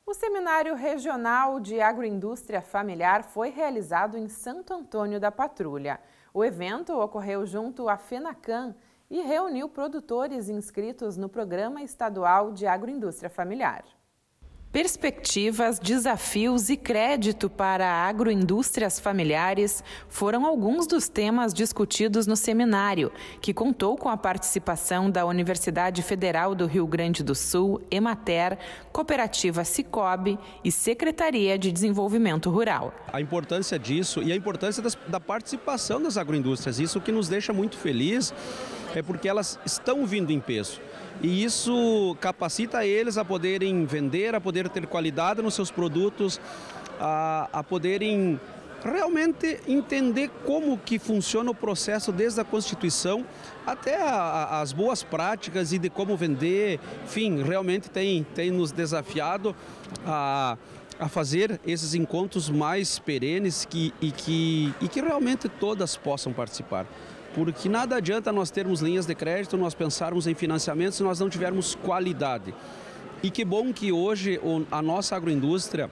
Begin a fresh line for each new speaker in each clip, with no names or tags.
O Seminário Regional de Agroindústria Familiar foi realizado em Santo Antônio da Patrulha. O evento ocorreu junto à FENACAN e reuniu produtores inscritos no Programa Estadual de Agroindústria Familiar. Perspectivas, desafios e crédito para agroindústrias familiares foram alguns dos temas discutidos no seminário, que contou com a participação da Universidade Federal do Rio Grande do Sul, Emater, Cooperativa Sicob e Secretaria de Desenvolvimento Rural.
A importância disso e a importância da participação das agroindústrias, isso que nos deixa muito feliz, é porque elas estão vindo em peso. E isso capacita eles a poderem vender, a poder ter qualidade nos seus produtos, a poderem realmente entender como que funciona o processo desde a Constituição até as boas práticas e de como vender. Enfim, realmente tem nos desafiado a fazer esses encontros mais perenes e que realmente todas possam participar. Porque nada adianta nós termos linhas de crédito, nós pensarmos em financiamento se nós não tivermos qualidade. E que bom que hoje a nossa agroindústria,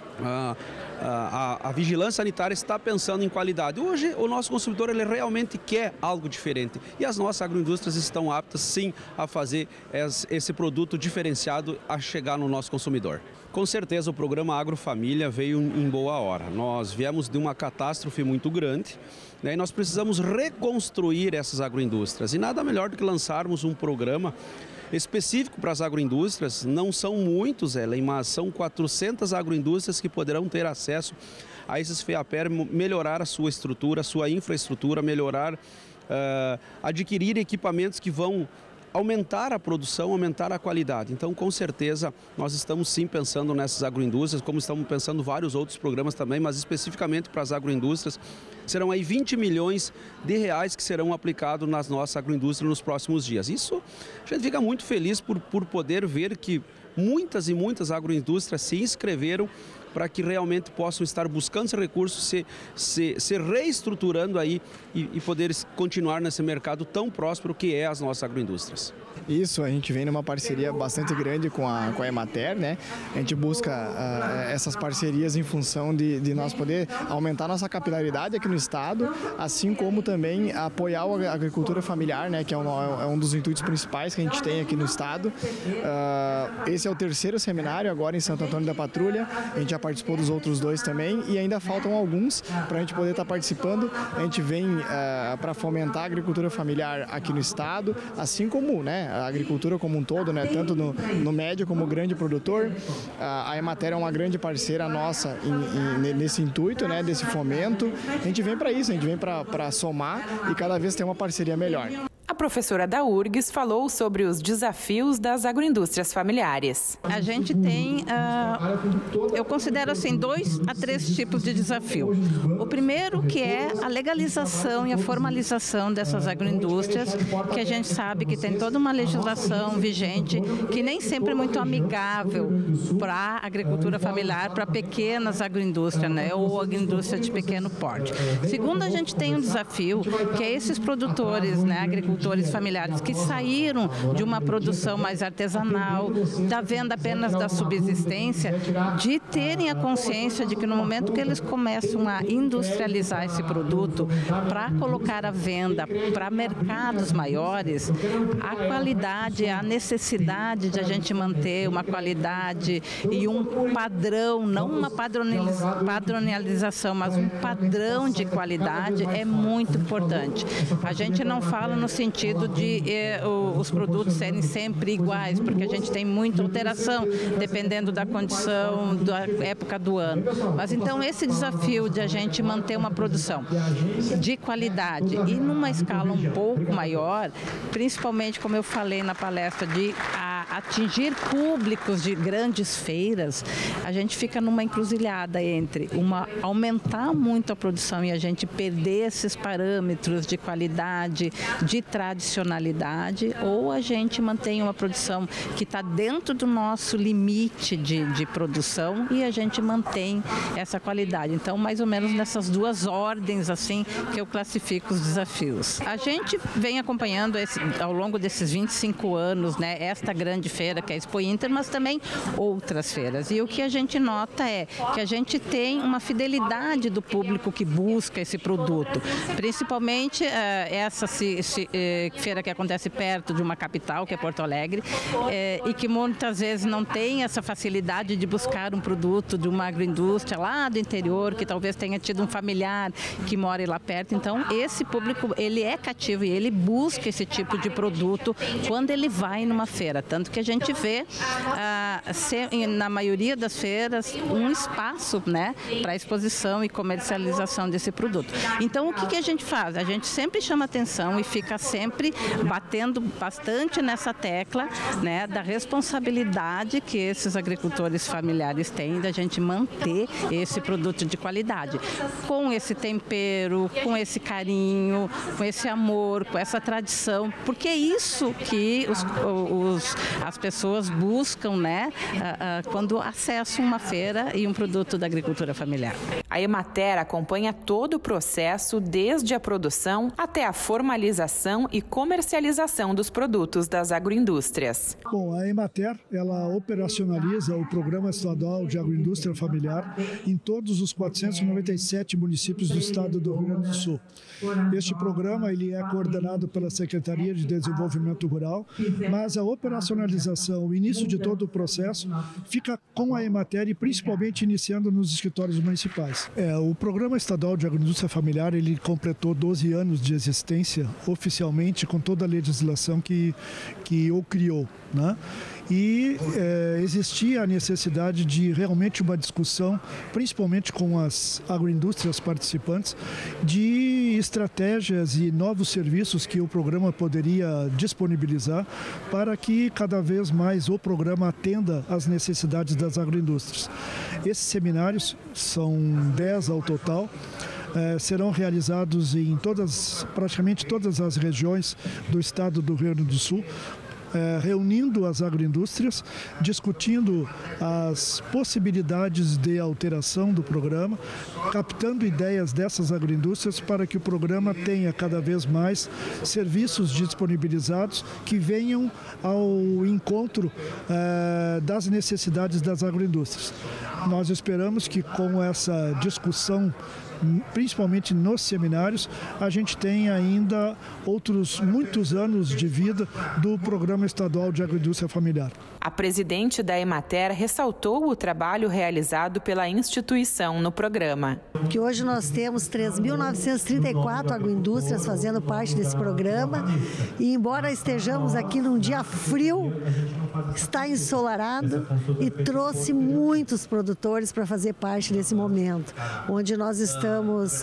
a vigilância sanitária está pensando em qualidade. Hoje o nosso consumidor ele realmente quer algo diferente e as nossas agroindústrias estão aptas sim a fazer esse produto diferenciado a chegar no nosso consumidor. Com certeza o programa Agrofamília veio em boa hora. Nós viemos de uma catástrofe muito grande, né, e nós precisamos reconstruir essas agroindústrias. E nada melhor do que lançarmos um programa específico para as agroindústrias. Não são muitos, Ellen, mas são 400 agroindústrias que poderão ter acesso a esses FEAPER, melhorar a sua estrutura, a sua infraestrutura, melhorar, adquirir equipamentos que vão aumentar a produção, aumentar a qualidade. Então, com certeza, nós estamos sim pensando nessas agroindústrias, como estamos pensando vários outros programas também, mas especificamente para as agroindústrias, serão aí 20 milhões de reais que serão aplicados nas nossas agroindústrias nos próximos dias. Isso, a gente fica muito feliz por poder ver que muitas e muitas agroindústrias se inscreveram para que realmente possam estar buscando esse recurso, se reestruturando aí e poder continuar nesse mercado tão próspero que é as nossas agroindústrias.
Isso, a gente vem numa parceria bastante grande com a Emater, né? A gente busca essas parcerias em função de nós poder aumentar nossa capilaridade aqui no estado, assim como também apoiar a agricultura familiar, né? Que é um dos intuitos principais que a gente tem aqui no estado. Esse é o terceiro seminário agora em Santo Antônio da Patrulha, a gente já participou dos outros dois também e ainda faltam alguns para a gente poder estar participando. A gente vem para fomentar a agricultura familiar aqui no estado, assim como, né, a agricultura como um todo, né, tanto no médio como grande produtor. A Emater é uma grande parceira nossa nesse intuito, né, desse fomento. A gente vem para isso, a gente vem para somar e cada vez ter uma parceria melhor.
A professora da URGS falou sobre os desafios das agroindústrias familiares.
A gente tem, eu considero assim, 2 a 3 tipos de desafio. O primeiro que é a legalização e a formalização dessas agroindústrias, que a gente sabe que tem toda uma legislação vigente que nem sempre é muito amigável para a agricultura familiar, para pequenas agroindústrias, né, ou agroindústria de pequeno porte. Segundo, a gente tem um desafio que é esses produtores, né, agricultores familiares que saíram de uma produção mais artesanal, da venda apenas da subsistência, de terem a consciência de que no momento que eles começam a industrializar esse produto para colocar à venda para mercados maiores, a qualidade, a necessidade de a gente manter uma qualidade e um padrão, não uma padronização, mas um padrão de qualidade é muito importante. A gente não fala no sentido de os produtos serem sempre iguais, porque a gente tem muita alteração dependendo da condição, da época do ano. Mas então esse desafio de a gente manter uma produção de qualidade e numa escala um pouco maior, principalmente como eu falei na palestra, de atingir públicos de grandes feiras, a gente fica numa encruzilhada entre aumentar muito a produção e a gente perder esses parâmetros de qualidade, de tradicionalidade, ou a gente mantém uma produção que está dentro do nosso limite de produção e a gente mantém essa qualidade. Então, mais ou menos nessas 2 ordens assim que eu classifico os desafios. A gente vem acompanhando ao longo desses 25 anos, né, esta grande de feira, que é a Expo Inter, mas também outras feiras. E o que a gente nota é que a gente tem uma fidelidade do público que busca esse produto, principalmente essa feira que acontece perto de uma capital, que é Porto Alegre, e que muitas vezes não tem essa facilidade de buscar um produto de uma agroindústria lá do interior, que talvez tenha tido um familiar que mora lá perto. Então, esse público, ele é cativo e ele busca esse tipo de produto quando ele vai numa feira. Tanto que a gente vê, na maioria das feiras, um espaço, né, para exposição e comercialização desse produto. Então, o que a gente faz? A gente sempre chama atenção e fica sempre batendo bastante nessa tecla, né, da responsabilidade que esses agricultores familiares têm da gente manter esse produto de qualidade, com esse tempero, com esse carinho, com esse amor, com essa tradição, porque é isso que as pessoas buscam, né, quando acessam uma feira e um produto da agricultura familiar.
A Emater acompanha todo o processo, desde a produção até a formalização e comercialização dos produtos das agroindústrias.
Bom, a Emater, ela operacionaliza o Programa Estadual de Agroindústria Familiar em todos os 497 municípios do estado do Rio Grande do Sul. Este programa ele é coordenado pela Secretaria de Desenvolvimento Rural, mas a operacionalização, o início de todo o processo, fica com a Emater e principalmente iniciando nos escritórios municipais. O Programa Estadual de Agroindústria Familiar ele completou 12 anos de existência oficialmente com toda a legislação que o criou, né? E existia a necessidade de realmente uma discussão, principalmente com as agroindústrias participantes, de estratégias e novos serviços que o programa poderia disponibilizar para que cada vez mais o programa atenda às necessidades das agroindústrias. Esses seminários, são 10 ao total, serão realizados em praticamente todas as regiões do estado do Rio Grande do Sul, reunindo as agroindústrias, discutindo as possibilidades de alteração do programa, captando ideias dessas agroindústrias para que o programa tenha cada vez mais serviços disponibilizados que venham ao encontro das necessidades das agroindústrias. Nós esperamos que com essa discussão, principalmente nos seminários, a gente tem ainda outros muitos anos de vida do Programa Estadual de Agroindústria Familiar.
A presidente da Emater ressaltou o trabalho realizado pela instituição no programa.
Que hoje nós temos 3.934 agroindústrias fazendo parte desse programa e, embora estejamos aqui num dia frio, está ensolarado e trouxe muitos produtores para fazer parte desse momento, onde nós estamos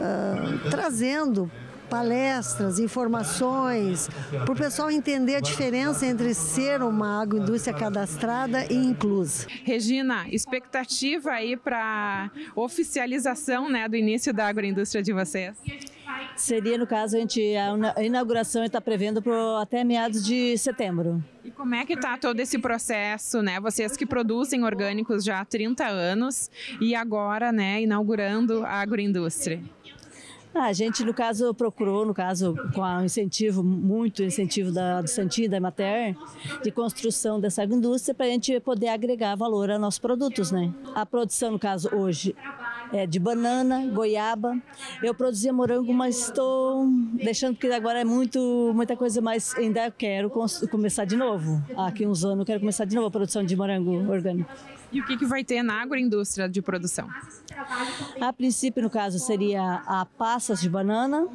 trazendo palestras, informações, para o pessoal entender a diferença entre ser uma agroindústria cadastrada e inclusa.
Regina, expectativa aí para oficialização, né, do início da agroindústria de vocês?
Seria, no caso, a inauguração está prevendo até meados de setembro.
E como é que está todo esse processo, né? Vocês que produzem orgânicos já há 30 anos e agora, né, inaugurando a agroindústria.
A gente, no caso, procurou, com o incentivo do Santinho e da Emater, de construção dessa agroindústria, para a gente poder agregar valor a nossos produtos, né? A produção, no caso, hoje, é de banana, goiaba. Eu produzia morango, mas estou deixando, porque agora é muita coisa, mas ainda quero começar de novo. Aqui uns anos eu quero começar de novo a produção de morango orgânico.
E o que vai ter na agroindústria de produção?
A princípio, no caso, seria a passas de banana,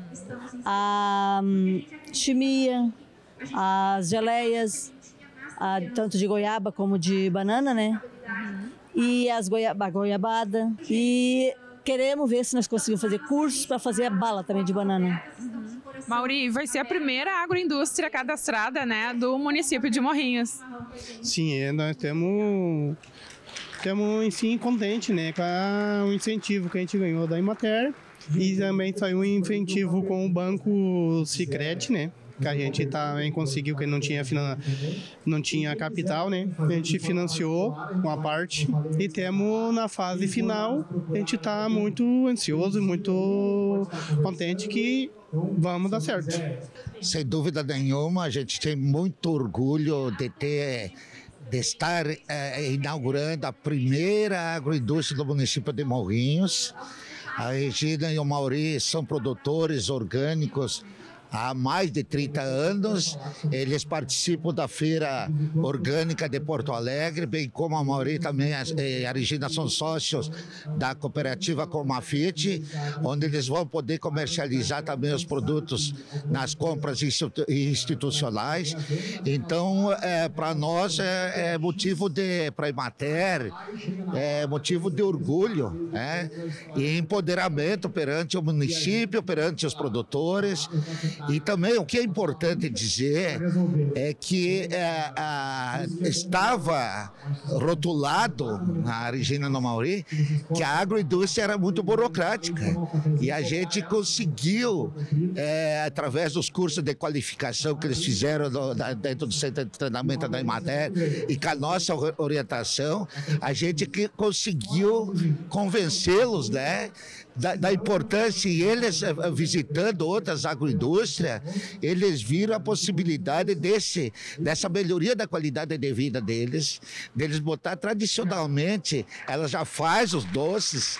a chimia, as geleias, tanto de goiaba como de banana, né? E a goiabada. E queremos ver se nós conseguimos fazer cursos para fazer a bala também de banana.
Mauri, vai ser a primeira agroindústria cadastrada, né, do município de Morrinhos.
Sim, nós estamos, enfim, contentes, né, com o incentivo que a gente ganhou da Emater e também saiu um incentivo com o Banco Sicredi, né, que a gente também conseguiu, que não tinha capital, né? A gente financiou uma parte e temos na fase final, a gente está muito ansioso, muito contente que vamos dar certo.
Sem dúvida nenhuma, a gente tem muito orgulho de estar inaugurando a primeira agroindústria do município de Morrinhos. A Regina e o Mauri são produtores orgânicos há mais de 30 anos, eles participam da Feira Orgânica de Porto Alegre, bem como a Mauri também e a Regina são sócios da cooperativa Comafit, onde eles vão poder comercializar também os produtos nas compras institucionais. Então, para nós é motivo para a Emater, é motivo de orgulho, né? E empoderamento perante o município, perante os produtores. E também o que é importante dizer é que estava rotulado na Regina no Mauri que a agroindústria era muito burocrática e a gente conseguiu, através dos cursos de qualificação que eles fizeram dentro do centro de treinamento da Emater e com a nossa orientação, a gente conseguiu convencê-los, né, da importância, e eles visitando outras agroindústrias, eles viram a possibilidade dessa melhoria da qualidade de vida deles botar tradicionalmente, ela já faz os doces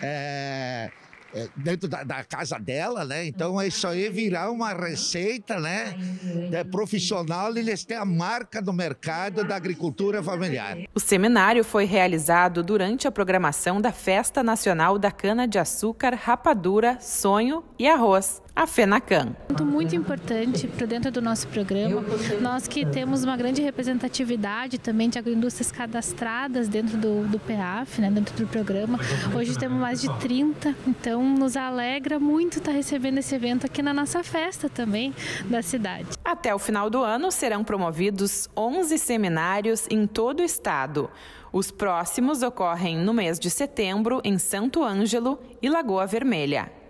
dentro da casa dela, né? Então isso aí virar uma receita, né, profissional, e eles têm a marca do mercado da agricultura familiar.
O seminário foi realizado durante a programação da Festa Nacional da Cana-de-Açúcar, Rapadura, Sonho e Arroz, a FENACAN.
Muito importante para dentro do nosso programa, nós que temos uma grande representatividade também de agroindústrias cadastradas dentro do PEAF, né, dentro do programa. Hoje temos mais de 30, então nos alegra muito estar recebendo esse evento aqui na nossa festa também da cidade.
Até o final do ano serão promovidos 11 seminários em todo o estado. Os próximos ocorrem no mês de setembro em Santo Ângelo e Lagoa Vermelha.